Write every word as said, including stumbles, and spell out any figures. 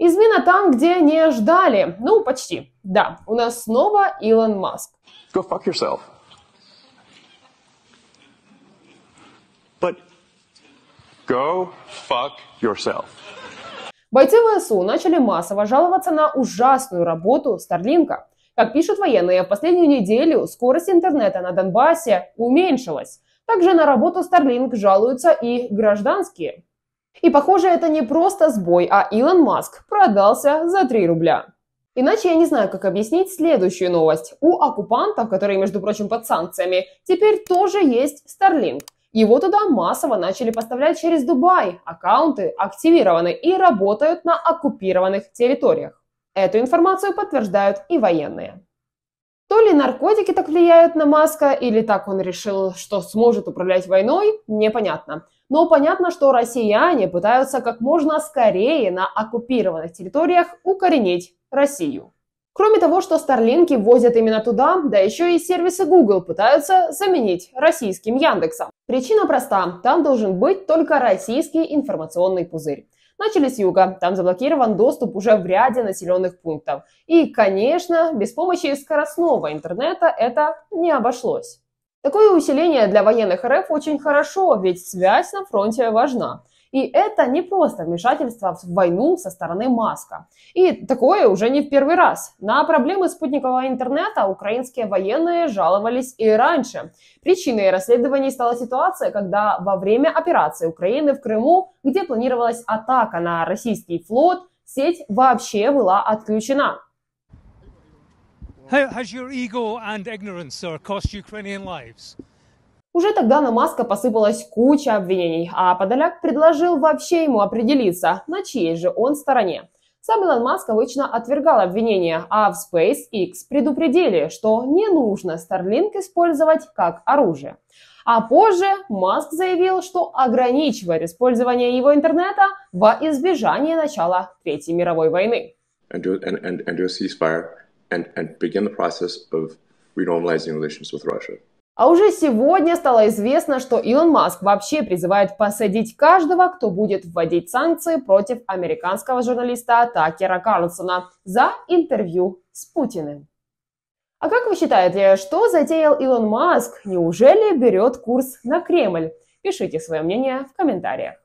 Измена там, где не ждали. Ну, почти. Да, у нас снова Илон Маск. Go fuck yourself. But go fuck yourself. Бойцы ВСУ начали массово жаловаться на ужасную работу Старлинка. Как пишут военные, в последнюю неделю скорость интернета на Донбассе уменьшилась. Также на работу Starlink жалуются и гражданские. И похоже, это не просто сбой, а Илон Маск продался за три рубля. Иначе я не знаю, как объяснить следующую новость. У оккупантов, которые, между прочим, под санкциями, теперь тоже есть Starlink. Его туда массово начали поставлять через Дубай. Аккаунты активированы и работают на оккупированных территориях. Эту информацию подтверждают и военные. То ли наркотики так влияют на Маска, или так он решил, что сможет управлять войной, непонятно. Но понятно, что россияне пытаются как можно скорее на оккупированных территориях укоренить Россию. Кроме того, что Старлинки возят именно туда, да еще и сервисы Google пытаются заменить российским Яндексом. Причина проста. Там должен быть только российский информационный пузырь. Начали с юга, там заблокирован доступ уже в ряде населенных пунктов. И, конечно, без помощи скоростного интернета это не обошлось. Такое усиление для военных РФ очень хорошо, ведь связь на фронте важна. И это не просто вмешательство в войну со стороны Маска. И такое уже не в первый раз. На проблемы спутникового интернета украинские военные жаловались и раньше. Причиной расследований стала ситуация, когда во время операции Украины в Крыму, где планировалась атака на российский флот, сеть вообще была отключена. Has your ego and ignorance cost Ukrainian lives? Уже тогда на Маска посыпалась куча обвинений, а Подоляк предложил вообще ему определиться, на чьей же он стороне. Сам Илон Маск обычно отвергал обвинения, а в SpaceX предупредили, что не нужно Starlink использовать как оружие. А позже Маск заявил, что ограничивает использование его интернета во избежание начала Третьей мировой войны. And do, and, and, and do a ceasefire and, and begin the process of renormalizing relations with Russia. А уже сегодня стало известно, что Илон Маск вообще призывает посадить каждого, кто будет вводить санкции против американского журналиста Такера Карлсона за интервью с Путиным. А как вы считаете, что затеял Илон Маск? Неужели берет курс на Кремль? Пишите свое мнение в комментариях.